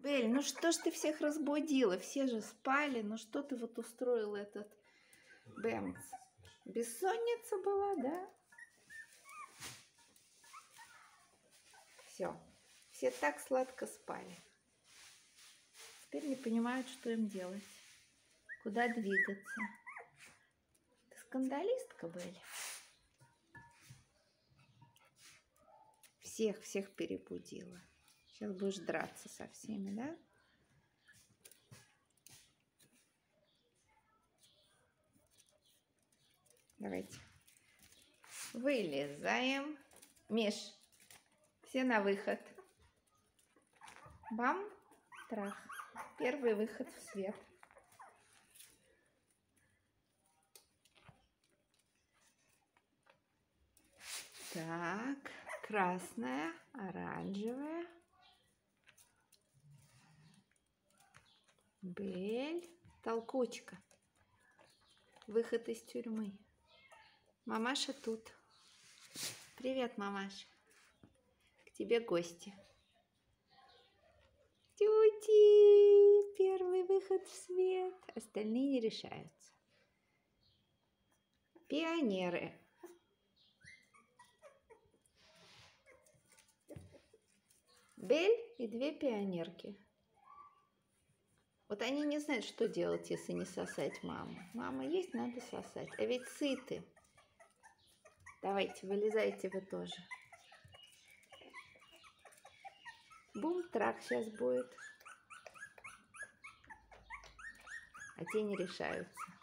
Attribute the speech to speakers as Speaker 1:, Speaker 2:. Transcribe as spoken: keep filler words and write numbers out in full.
Speaker 1: Бель, ну что ж ты всех разбудила? Все же спали. Ну что ты вот устроил этот Бэмц? Бессонница была, да? Все. Все так сладко спали. Теперь не понимают, что им делать. Куда двигаться. Ты скандалистка, Бель? Всех, всех перебудила. Сейчас будешь драться со всеми, да? Давайте. Вылезаем. Миш, все на выход. Бам, трах. Первый выход в свет. Так, красная, оранжевая. Бель, толкучка. Выход из тюрьмы. Мамаша тут. Привет, мамаша. К тебе гости. Тюти, первый выход в свет. Остальные не решаются. Пионеры. Бель и две пионерки. Вот они не знают, что делать, если не сосать маму. Мама есть, надо сосать. А ведь сыты. Давайте, вылезайте вы тоже. Бум-трак сейчас будет. А те не решаются.